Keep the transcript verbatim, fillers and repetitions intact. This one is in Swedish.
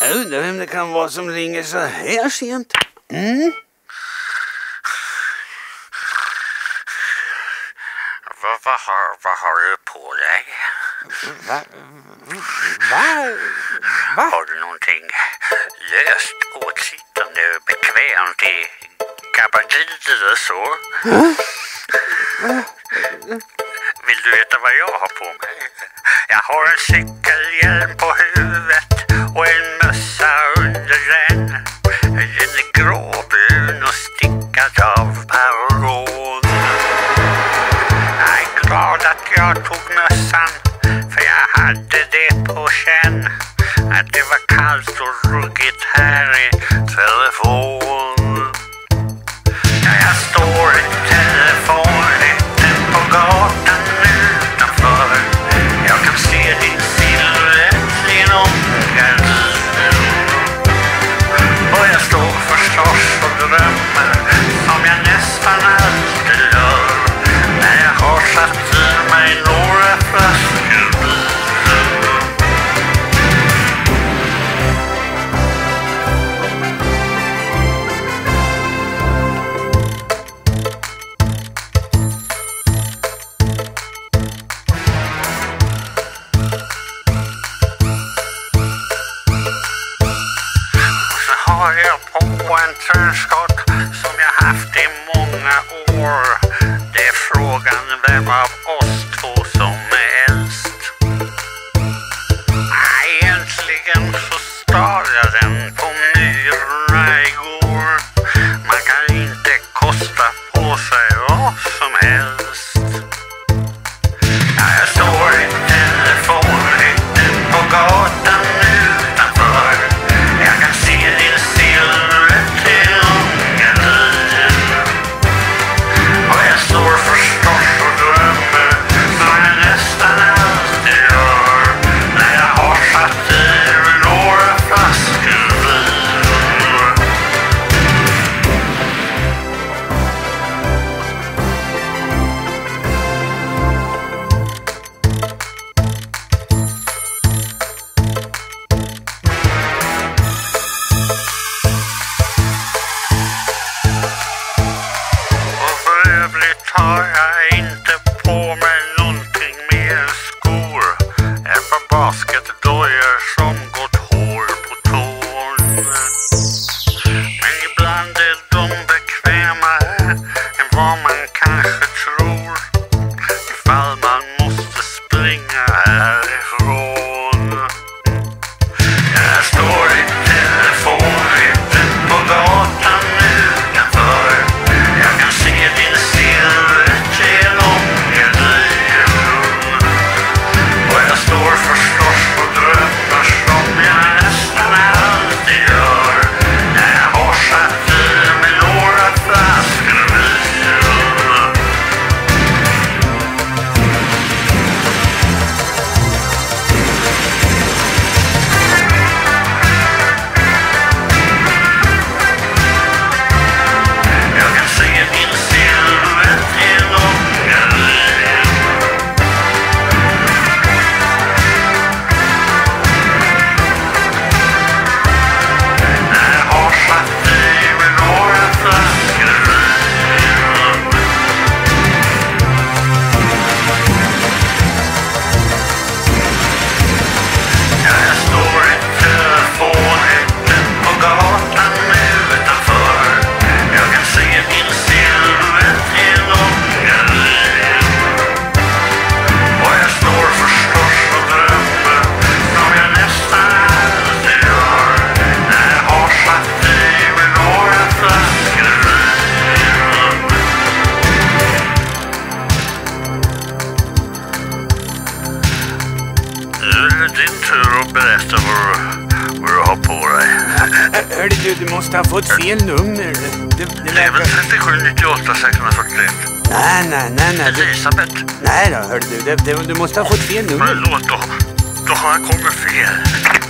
Jag undrar vem det kan vara som ringer så här sent. Mm. Vad, vad, har, vad har du på dig? Va? Va? Va? Har du någonting löst, åtsittande, bekvämt i gabardiner och så? Mm. Vill du veta vad jag har på mig? Jag har en cykelhjälm på huvudet och en mössa under den. Den är gråbrun och stickad av paroll. Jag är glad att jag tog mössan, för jag hade det på känn. Att det var kallt och ruggigt här i telefon. Ja, jag står i telefonhytten på gatan utanför. Jag kan se din silhuett genom gardinen. Och jag står förstås och drömmer, som jag nästan alltid gör, när jag har satt i mig några flaskor vin. Har jag på en tröskott som jag haft i många år. Det är frågan vem av oss två som är äldst. Nej, egentligen så stal jag den på myrorna igår. Man kan inte kosta på sig vad som helst. Ja, jag står i telefonhytten på gatan utanför. Jag kan se din silhuett genom gardinen. Och jag står förstås och drömmer, som jag nästan alltid gör, när jag har satt i mig några flaskor vin. Och för övrigt har jag inte på mig någonting mer än skor. Ett par basketdojor som gått hår på tån. Men ibland är de bekvämare än vad man kanske tror, ifall man måste springa härifrån. Jag står i telefonhytten på gatan utanför. Jag kan se din silhuett genom gardinen. Och jag står förstås och drömmer, som jag nästan alltid gör, när jag har satt i mig några flaskor vin. Jag kan se din silhuett genom gardinen. När jag har satt i mig några flaskor vin. Ja, jag står i telefonhytten på gatan utanför. Jag kan se din silhuett genom gardinen. Och jag står förstås och drömmer, som jag nästan alltid gör, när jag har satt i mig några flaskor vin. Nu är det din tur att berätta vad, vad du har på dig. Hörde du, du måste ha fått fel nummer. Det, det Det är väl verkar... trettiosju nittioåtta sexhundrafyrtioett. Nej, nej, nej, nej. Det... Elisabeth. Nej då, hörde du. Det, det, du måste ha fått fel nummer. Förlåt då. Då har jag kommit fel.